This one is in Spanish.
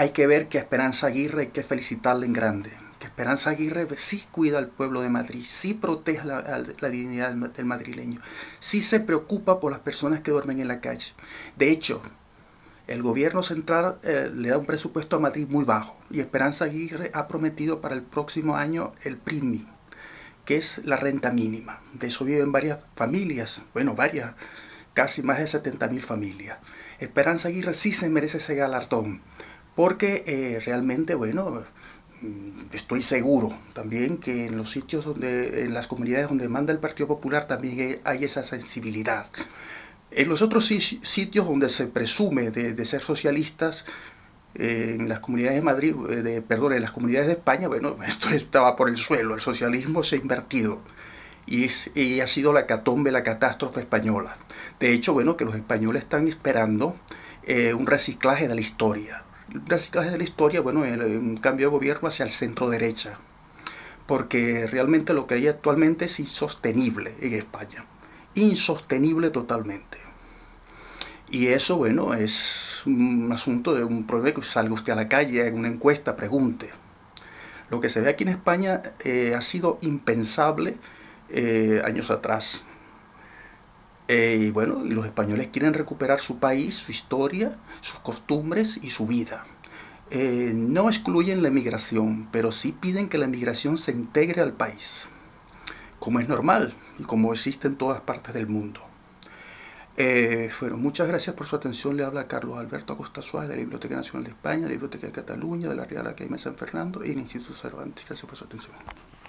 hay que ver que a Esperanza Aguirre hay que felicitarla en grande. Que Esperanza Aguirre sí cuida al pueblo de Madrid, sí protege la dignidad del madrileño, sí se preocupa por las personas que duermen en la calle. De hecho, el gobierno central le da un presupuesto a Madrid muy bajo y Esperanza Aguirre ha prometido para el próximo año el PRIMI, que es la renta mínima. De eso viven varias familias, bueno, varias, casi más de 70.000 familias. Esperanza Aguirre sí se merece ese galardón, porque realmente, bueno, estoy seguro también que en los sitios donde, en las comunidades donde manda el Partido Popular también hay esa sensibilidad. En los otros sitios donde se presume de ser socialistas, en las comunidades de Madrid, perdón, en las comunidades de España, bueno, esto estaba por el suelo, el socialismo se ha invertido y ha sido la hecatombe, la catástrofe española. De hecho, bueno, que los españoles están esperando un reciclaje de la historia. Un reciclaje de la historia, bueno, un cambio de gobierno hacia el centro derecha, porque realmente lo que hay actualmente es insostenible en España, insostenible totalmente. Y eso, bueno, es un asunto de un problema que salga usted a la calle, en una encuesta, pregunte. Lo que se ve aquí en España ha sido impensable años atrás. Y bueno, y los españoles quieren recuperar su país, su historia, sus costumbres y su vida. No excluyen la emigración, pero sí piden que la emigración se integre al país, como es normal y como existe en todas partes del mundo. Bueno, muchas gracias por su atención. Le habla Carlos Alberto Acosta Suárez de la Biblioteca Nacional de España, de la Biblioteca de Cataluña, de la Real Academia de San Fernando y del Instituto Cervantes. Gracias por su atención.